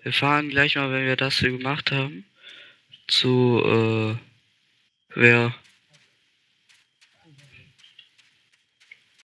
Wir fahren gleich mal, wenn wir das hier gemacht haben, zu, wer?